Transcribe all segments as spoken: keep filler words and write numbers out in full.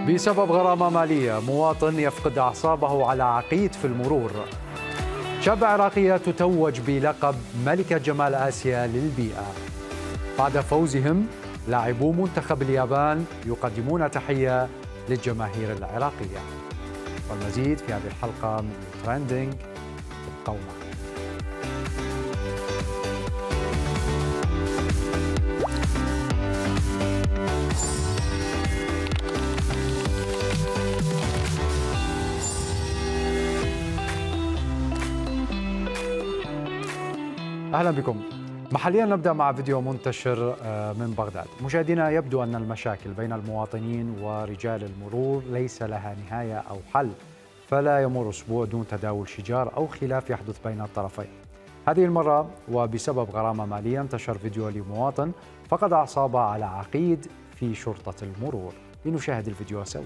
بسبب غرامة مالية مواطن يفقد أعصابه على عقيد في المرور. شابة عراقية تتوج بلقب ملكة جمال آسيا للبيئة. بعد فوزهم لاعبو منتخب اليابان يقدمون تحية للجماهير العراقية. والمزيد في هذه الحلقة من ترندنج، ابقوا معنا. أهلا بكم. محليا نبدأ مع فيديو منتشر من بغداد. مشاهدينا، يبدو أن المشاكل بين المواطنين ورجال المرور ليس لها نهاية أو حل، فلا يمر أسبوع دون تداول شجار أو خلاف يحدث بين الطرفين. هذه المرة وبسبب غرامة مالية انتشر فيديو لمواطن فقد أعصابه على عقيد في شرطة المرور. لنشاهد الفيديو سويا.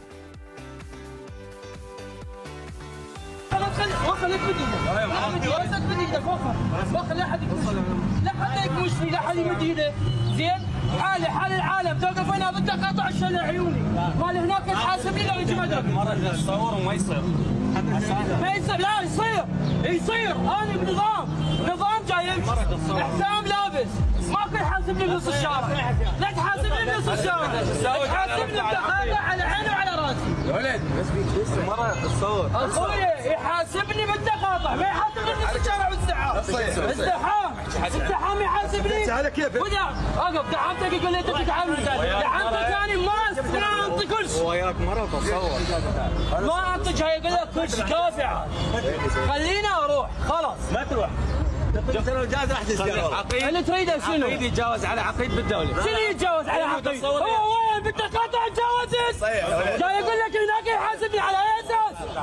وخلك بديده وخلك بديده وخر وخر لا حد يكمش لا حد يكمش لا حد يمد ايده. زين حالي حال العالم توقف هنا بدك اقطع الشل عيوني مال هناك تحاسب لي لو يجي مدرك مره تصور وما يصير ما يصير. لا يصير يصير انا بنظام نظام جاي يمشي حسام لابس ماكو يحاسبني بنص الشارع. لا تحاسبني بنص الشارع، تحاسبني بتقاطع على عيني وعلى راسي. يا ولد بس مره تصور اخويا يحاسبني بالتقاطع ما يحاسبني بنص الشارع والزحام. الزحام الزحام يحاسبني على كيف؟ اقف دعمتك يقول لي تجيك عمي دعمتك ثاني ما ما انطي كل شيء. هو وياك مره تصور ما انطيك هاي يقول لك كل شيء كافي. خليني اروح خلاص. ما تروح انت لو جاز راح تسجل. عقيد اللي تريده شنو؟ عقيد يتجاوز على عقيد بالدوله. شنو يتجاوز على عقيد؟ هو وين بالتقاطع تجاوزت؟ جاي يقول لك هناك يحاسبني على اي اساس؟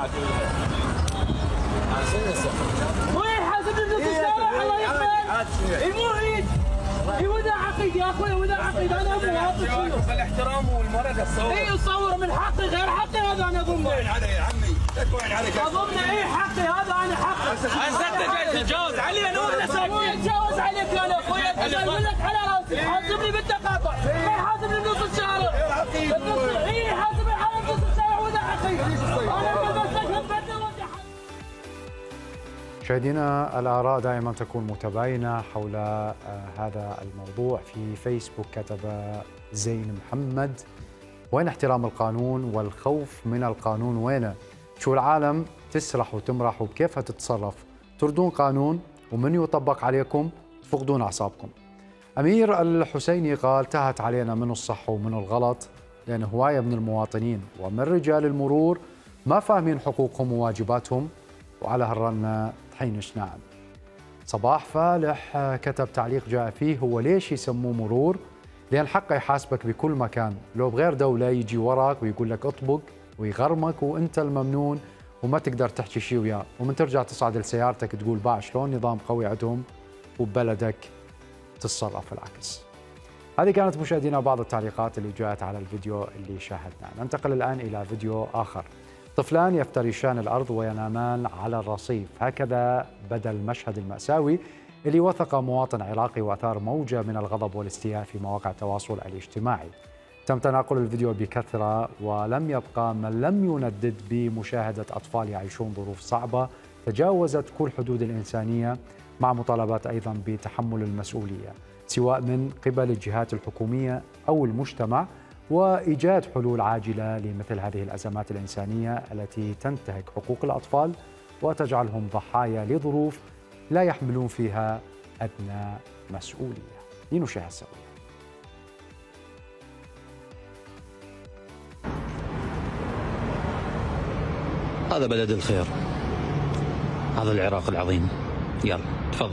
هو يحاسبني بنص الشارع الله يقبل. يمو عيد وذا عقيد يا اخوي وذا عقيد. انا ابو شنو؟ الاحترام والمرأة تصور. اي تصور من حقي غير حقي هذا انا اظن. وين علي يا عمي؟ وين عليك؟ اظن اي حقي هذا انا حقي. انت جاي تتجاوز علي انا وانا ساكت. مو يتجاوز عليك انا اخويا. انا اقول لك على راسي حاسبني بالتقاطع ما يحاسبني بنص الشارع. اي يحاسبني على نص الشارع وذا عقيد. انا بس هبتنا ودي. مشاهدينا، الآراء دائما تكون متباينة حول هذا الموضوع. في فيسبوك كتب زين محمد: وين احترام القانون والخوف من القانون؟ وينه؟ شو العالم تسرح وتمرح وبكيفها تتصرف؟ تردون قانون ومن يطبق عليكم تفقدون أعصابكم. أمير الحسيني قال: تهت علينا من الصح ومن الغلط، لأن هواية من المواطنين ومن رجال المرور ما فاهمين حقوقهم وواجباتهم، وعلى هالرنة حينش نعم. صباح فالح كتب تعليق جاء فيه: هو ليش يسموه مرور؟ لأن حقه يحاسبك بكل مكان. لو بغير دولة يجي وراك ويقول لك اطبق ويغرمك وانت الممنون وما تقدر تحكي شيء وياه، ومن ترجع تصعد لسيارتك تقول باع شلون نظام قوي عندهم وببلدك تتصرف العكس. هذه كانت مشاهدينا بعض التعليقات اللي جاءت على الفيديو اللي شاهدناه. ننتقل الآن إلى فيديو آخر. طفلان يفترشان الأرض وينامان على الرصيف. هكذا بدا المشهد المأساوي اللي وثق مواطن عراقي وأثار موجة من الغضب والاستياء في مواقع التواصل الاجتماعي. تم تناقل الفيديو بكثرة ولم يبقى من لم يندد بمشاهدة أطفال يعيشون ظروف صعبة تجاوزت كل حدود الإنسانية، مع مطالبات أيضا بتحمل المسؤولية سواء من قبل الجهات الحكومية أو المجتمع، وإيجاد حلول عاجلة لمثل هذه الأزمات الإنسانية التي تنتهك حقوق الأطفال وتجعلهم ضحايا لظروف لا يحملون فيها أدنى مسؤولية. لنشاهد سويا. هذا بلد الخير، هذا العراق العظيم. يلا تفضل.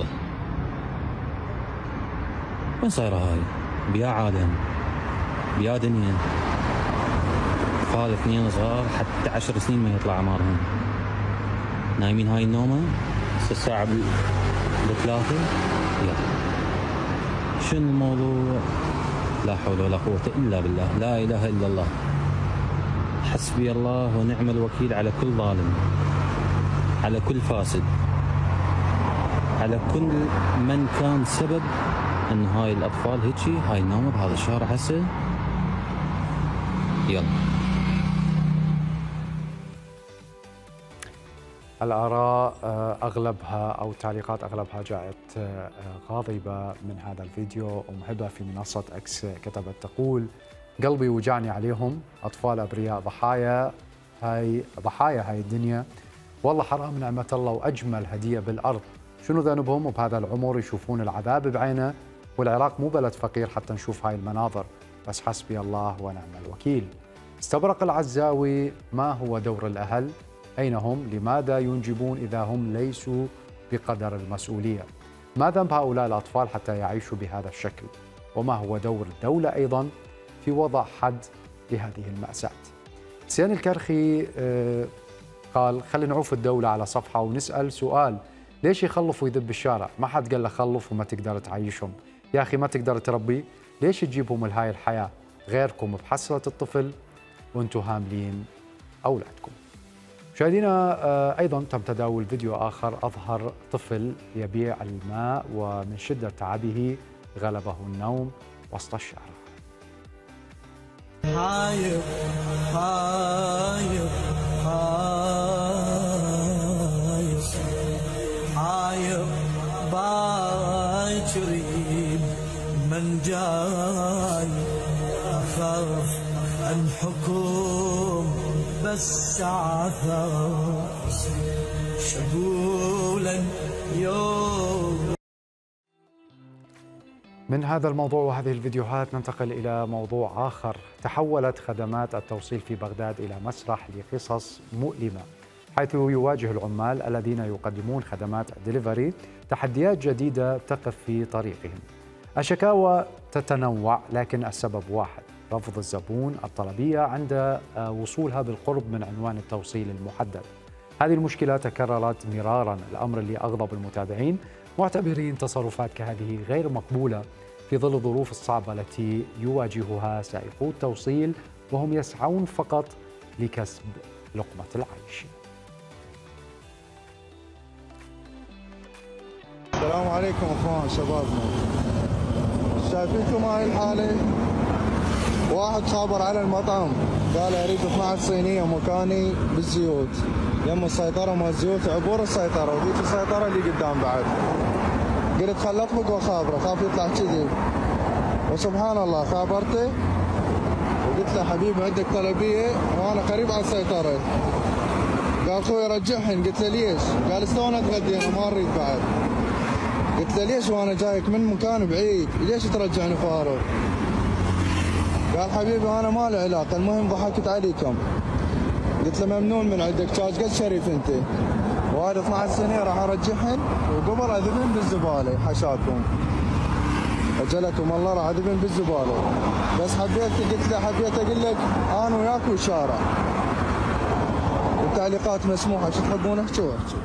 وين صايرة هاي؟ بيا عالم، بيا دنيا. أطفال اثنين صغار حتى عشر سنين ما يطلع أعمارهم، نايمين هاي النومة الساعة بالثلاثة. يلا شنو الموضوع؟ لا حول ولا قوة إلا بالله، لا إله إلا الله. حسبي الله ونعم الوكيل على كل ظالم، على كل فاسد، على كل من كان سبب ان هاي الاطفال هيجي هاي النومه بهذا الشارع هسه. يلا الآراء أغلبها أو التعليقات أغلبها جاءت غاضبة من هذا الفيديو. أم هبة في منصة أكس كتبت تقول: قلبي وجعني عليهم، أطفال أبرياء ضحايا هاي ضحايا هاي الدنيا، والله حرام نعمة الله وأجمل هدية بالأرض، شنو ذنبهم وبهذا العمر يشوفون العذاب بعينه؟ والعراق مو بلد فقير حتى نشوف هاي المناظر، بس حسبي الله ونعم الوكيل. استبرق العزاوي: ما هو دور الأهل؟ أين هم؟ لماذا ينجبون إذا هم ليسوا بقدر المسؤولية؟ ما ذنب هؤلاء الأطفال حتى يعيشوا بهذا الشكل؟ وما هو دور الدولة أيضا في وضع حد لهذه المأساة؟ سيان الكرخي قال: خلينا نعوف الدولة على صفحة ونسأل سؤال، ليش يخلف ويذب بالشارع؟ ما حد قال له خلف وما تقدر تعيشهم، يا أخي ما تقدر تربي، ليش تجيبهم لهاي الحياة؟ غيركم بحسرة الطفل وانتم هاملين أولادكم. مشاهدينا، أيضا تم تداول فيديو آخر أظهر طفل يبيع الماء ومن شدة تعبه غلبه النوم وسط الشارع. هايب هايب هايب هايب باكرين من جاي أخاف عن حكم بس عثر شغولا يوم. من هذا الموضوع وهذه الفيديوهات ننتقل إلى موضوع آخر. تحولت خدمات التوصيل في بغداد إلى مسرح لقصص مؤلمة، حيث يواجه العمال الذين يقدمون خدمات دليفري تحديات جديدة تقف في طريقهم. الشكاوى تتنوع لكن السبب واحد: رفض الزبون الطلبية عند وصولها بالقرب من عنوان التوصيل المحدد. هذه المشكلة تكررت مرارا، الأمر اللي أغضب المتابعين معتبرين تصرفات كهذه غير مقبولة في ظل الظروف الصعبة التي يواجهها سائقو التوصيل وهم يسعون فقط لكسب لقمة العيش. السلام عليكم اخوان شبابنا، شايفينكم هاي الحالة؟ واحد خابر على المطعم قال اريد اثنعش صينية مكاني بالزيوت، يم السيطرة مال الزيوت عبور السيطرة وذيك السيطرة اللي قدام بعد. قلت خل اطلق وخابره خاف يطلع كذي، وسبحان الله خابرته وقلت له حبيبي عندك طلبية وانا قريب على السيطرة. قال خوي رجعهن، قلت له ليش؟ قال شلون اتغدي انا ما اريد بعد. قلت له ليش وانا جايك من مكان بعيد ليش ترجعني فارغ؟ قال حبيبي انا ما لي علاقه، المهم ضحكت عليكم. قلت له ممنون من عندك، كاش قد شريف انت، وهذا اثنعش سنه راح ارجعهن وقبل اذبن بالزباله حشاكم. اجلكم الله راح اذبن بالزباله، بس حبيت قلت له حبيت اقول لك انا وياك والشارع. التعليقات مسموحه، شو تحبون احكوا احكوا.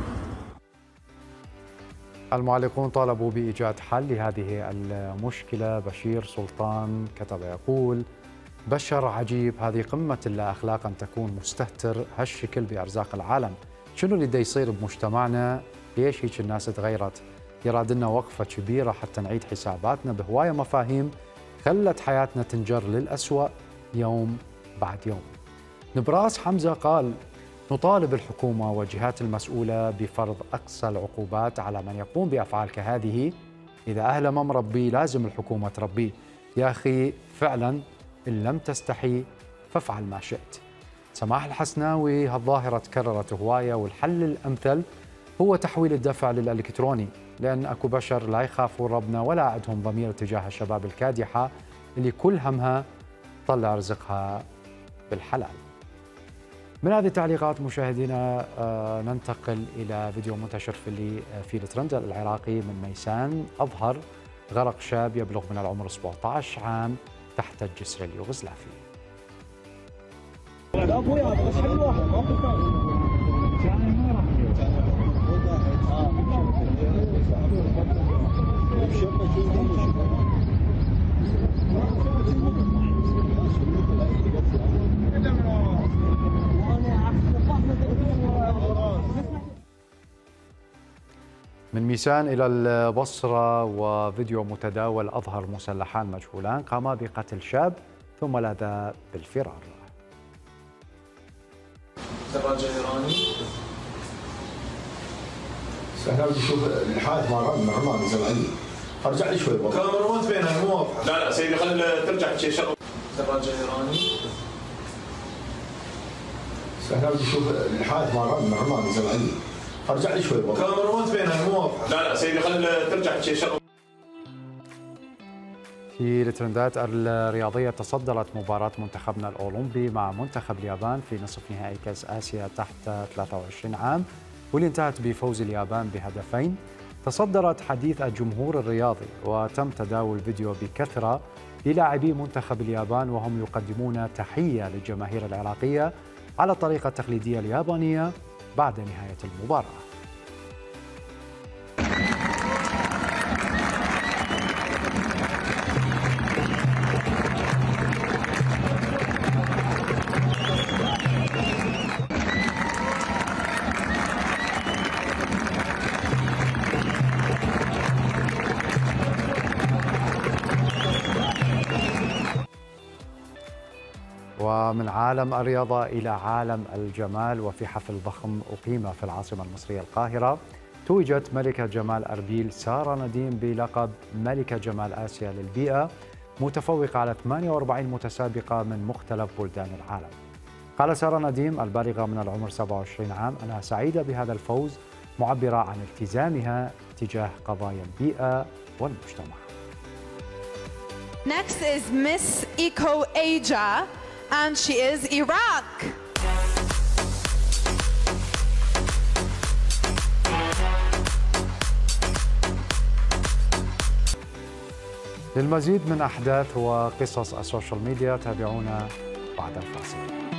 المعلقون طالبوا بإيجاد حل لهذه المشكلة. بشير سلطان كتب يقول: بشر عجيب، هذه قمة اللا أخلاق أن تكون مستهتر هالشكل بأرزاق العالم. شنو اللي دا يصير بمجتمعنا؟ ليش هيك الناس تغيرت؟ يراد لنا وقفة كبيرة حتى نعيد حساباتنا بهواية مفاهيم خلت حياتنا تنجر للأسوأ يوم بعد يوم. نبراس حمزة قال: نطالب الحكومة والجهات المسؤولة بفرض أقصى العقوبات على من يقوم بأفعال كهذه. إذا أهله ما مربي لازم الحكومة تربيه. يا أخي فعلا إن لم تستحي فافعل ما شئت. سماح الحسناوي: هالظاهرة تكررت هواية والحل الأمثل هو تحويل الدفع للإلكتروني، لأن أكو بشر لا يخافون ربنا ولا عندهم ضمير تجاه الشباب الكادحة اللي كل همها طلع رزقها بالحلال. من هذه التعليقات مشاهدينا آه ننتقل إلى فيديو منتشر في اللي في الترند العراقي من ميسان. أظهر غرق شاب يبلغ من العمر سبعة عشر عام تحت الجسر اليوغوسلافي. من ميسان إلى البصرة، وفيديو متداول أظهر مسلحان مجهولان قاما بقتل شاب ثم لاذا بالفرار. دراجة إيراني انا بدي اشوف الحادث مال الرماد نزل عندي. ارجع لي شوي والله. الكاميرا ما تبينها مو واضحه. لا لا سيدي خل ترجع شيء شغل. دراجه ايراني. انا بدي اشوف الحادث مال الرماد نزل عندي. ارجع لي شوي والله. الكاميرا ما تبينها مو واضحه. لا لا سيدي خل ترجع شيء شغل. في الترندات الرياضية تصدرت مباراة منتخبنا الأولمبي مع منتخب اليابان في نصف نهائي كأس آسيا تحت ثلاثة وعشرين عام واللي انتهت بفوز اليابان بهدفين. تصدرت حديث الجمهور الرياضي وتم تداول فيديو بكثرة للاعبي منتخب اليابان وهم يقدمون تحية للجماهير العراقية على الطريقة التقليدية اليابانية بعد نهاية المباراة. ومن عالم الرياضة إلى عالم الجمال، وفي حفل ضخم أقيم في العاصمة المصرية القاهرة توجت ملكة جمال أربيل سارة نديم بلقب ملكة جمال آسيا للبيئة، متفوقة على ثمانية وأربعين متسابقة من مختلف بلدان العالم. قال سارة نديم البالغة من العمر سبعة وعشرين عام أنها سعيدة بهذا الفوز، معبرة عن التزامها تجاه قضايا البيئة والمجتمع. Next is Miss Eco Asia, and she is Iraq. للمزيد من أحداث وقصص السوشيال ميديا تابعونا بعد الفاصل.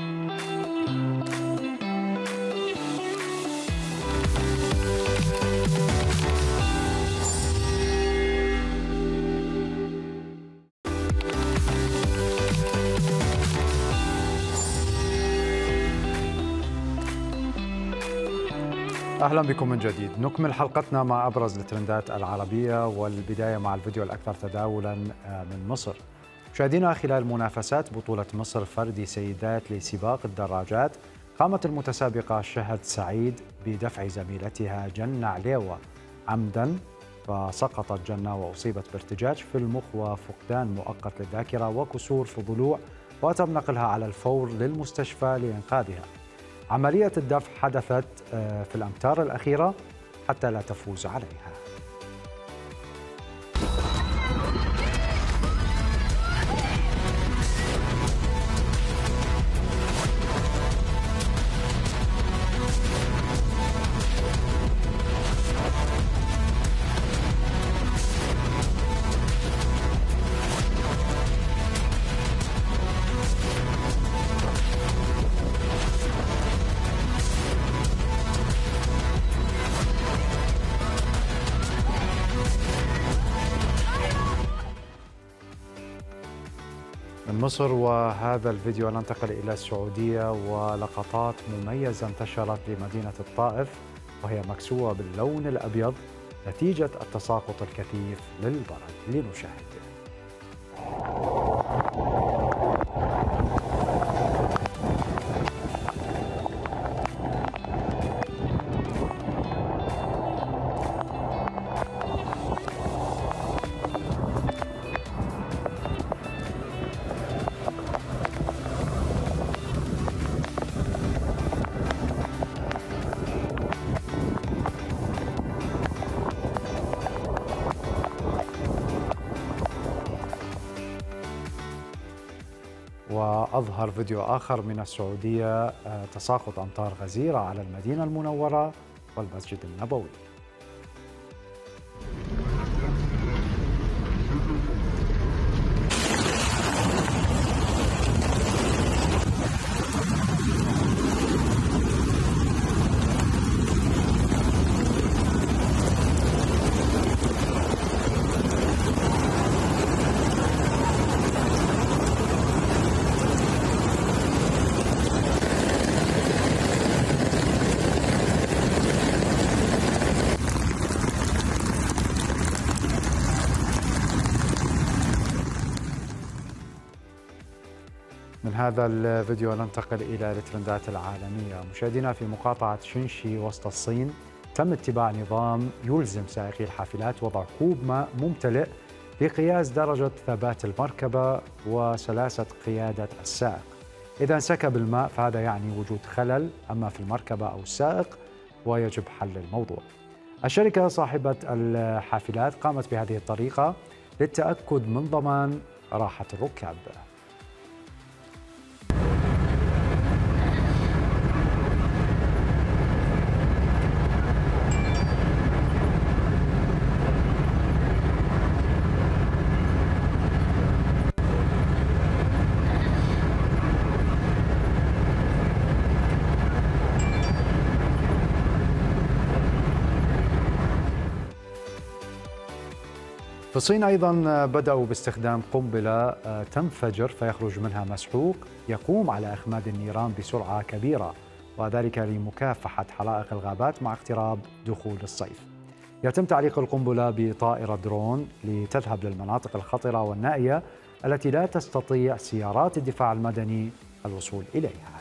أهلا بكم من جديد. نكمل حلقتنا مع أبرز الترندات العربية، والبداية مع الفيديو الأكثر تداولا من مصر. مشاهدينا، خلال منافسات بطولة مصر فردي سيدات لسباق الدراجات، قامت المتسابقة شهد سعيد بدفع زميلتها جنة عليوة عمدا، فسقطت جنة وأصيبت بارتجاج في المخ وفقدان مؤقت للذاكرة وكسور في الضلوع، وتم نقلها على الفور للمستشفى لإنقاذها. عملية الدفع حدثت في الأمتار الأخيرة حتى لا تفوز عليها. من مصر وهذا الفيديو ننتقل إلى السعودية، ولقطات مميزة انتشرت لمدينة الطائف وهي مكسوة باللون الأبيض نتيجة التساقط الكثيف للبرد. لنشاهد. وأظهر فيديو آخر من السعودية تساقط أمطار غزيرة على المدينة المنورة والمسجد النبوي. من هذا الفيديو ننتقل إلى الترندات العالمية. مشاهدينا، في مقاطعة شنشي وسط الصين تم اتباع نظام يلزم سائقي الحافلات وضع كوب ماء ممتلئ لقياس درجة ثبات المركبة وسلاسة قيادة السائق. إذا انسكب الماء فهذا يعني وجود خلل أما في المركبة أو السائق ويجب حل الموضوع. الشركة صاحبة الحافلات قامت بهذه الطريقة للتأكد من ضمان راحة الركاب. في الصين أيضا بدأوا باستخدام قنبلة تنفجر فيخرج منها مسحوق يقوم على إخماد النيران بسرعة كبيرة، وذلك لمكافحة حرائق الغابات مع اقتراب دخول الصيف. يتم تعليق القنبلة بطائرة درون لتذهب للمناطق الخطرة والنائية التي لا تستطيع سيارات الدفاع المدني الوصول إليها.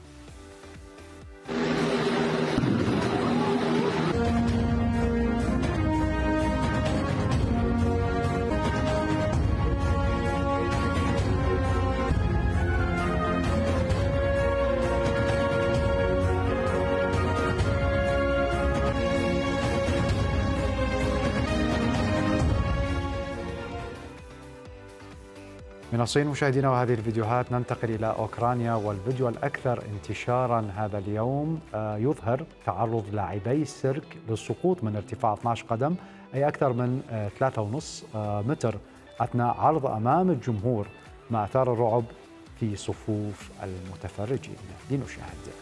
من الصين مشاهدينا وهذه الفيديوهات ننتقل إلى أوكرانيا، والفيديو الأكثر انتشارا هذا اليوم يظهر تعرض لاعبي السيرك للسقوط من ارتفاع اثني عشر قدم أي أكثر من ثلاثة ونصف متر أثناء عرض أمام الجمهور ما أثار الرعب في صفوف المتفرجين. لنشاهد.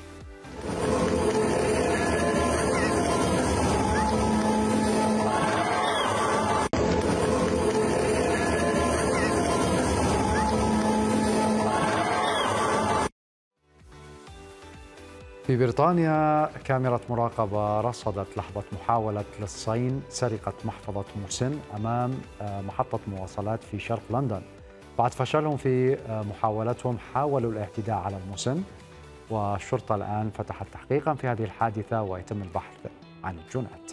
في بريطانيا كاميرا مراقبة رصدت لحظة محاولة للصين سرقة محفظة مسن أمام محطة مواصلات في شرق لندن. بعد فشلهم في محاولتهم حاولوا الاعتداء على المسن، والشرطة الآن فتحت تحقيقا في هذه الحادثة ويتم البحث عن الجنات.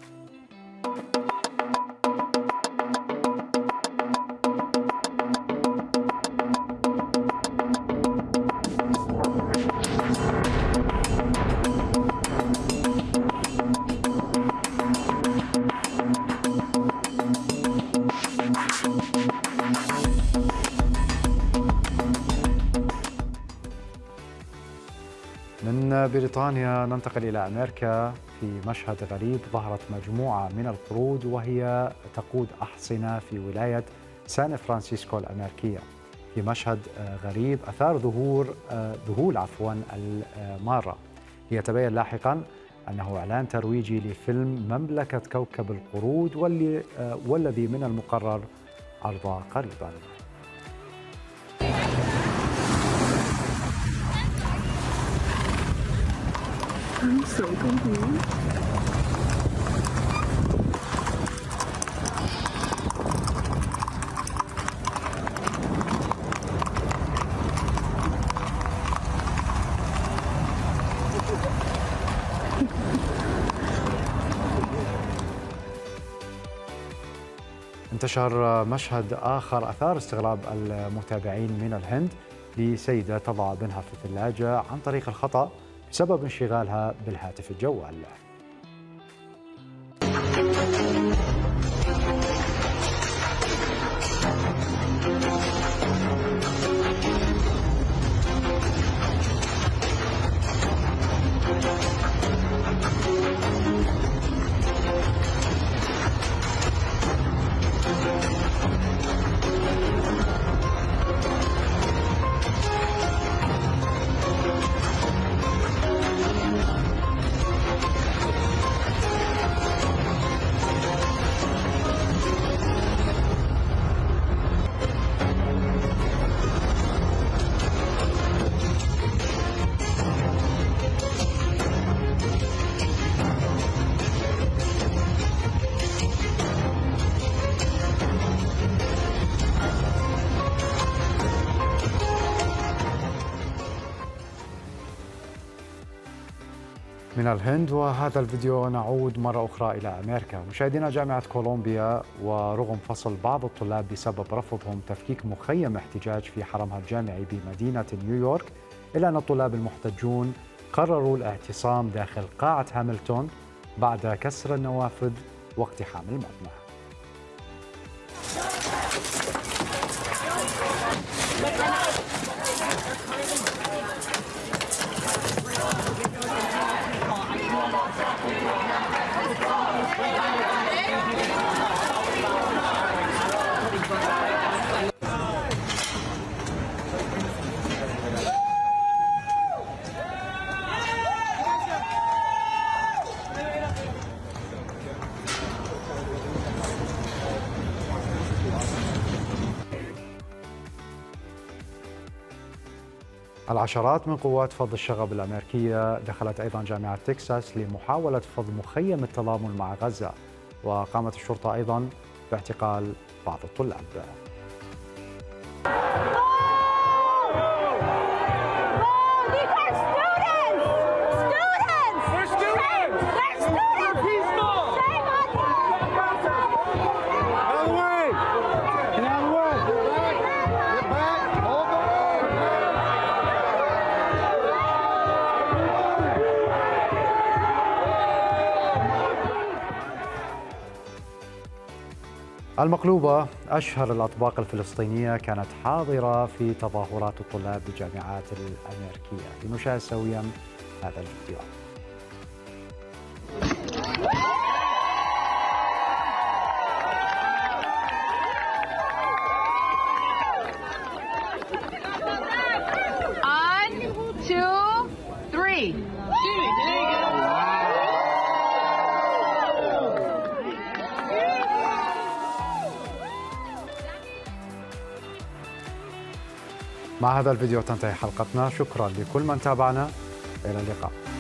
من بريطانيا ننتقل إلى أمريكا. في مشهد غريب ظهرت مجموعة من القرود وهي تقود أحصنة في ولاية سان فرانسيسكو الأمريكية. في مشهد غريب أثار ظهور ذهول عفوا المارة. يتبين لاحقا أنه إعلان ترويجي لفيلم مملكة كوكب القرود واللي والذي من المقرر عرضه قريبا. انتشر مشهد آخر أثار استغراب المتابعين من الهند لسيدة تضع ابنها في الثلاجة عن طريق الخطأ بسبب انشغالها بالهاتف الجوال. من الهند. وهذا الفيديو نعود مرة أخرى إلى أمريكا. مشاهدينا، جامعة كولومبيا ورغم فصل بعض الطلاب بسبب رفضهم تفكيك مخيم احتجاج في حرمها الجامعي بمدينة نيويورك، إلا أن الطلاب المحتجون قرروا الاعتصام داخل قاعة هاملتون بعد كسر النوافذ واقتحام المبنى. العشرات من قوات فض الشغب الأمريكية دخلت أيضا جامعة تكساس لمحاولة فض مخيم التضامن مع غزة، وقامت الشرطة أيضا باعتقال بعض الطلاب. المقلوبة أشهر الأطباق الفلسطينية كانت حاضرة في تظاهرات الطلاب بالجامعات الأمريكية. لنشاهد سويا هذا الفيديو. One, two, three. مع هذا الفيديو تنتهي حلقتنا. شكرا لكل من تابعنا. إلى اللقاء.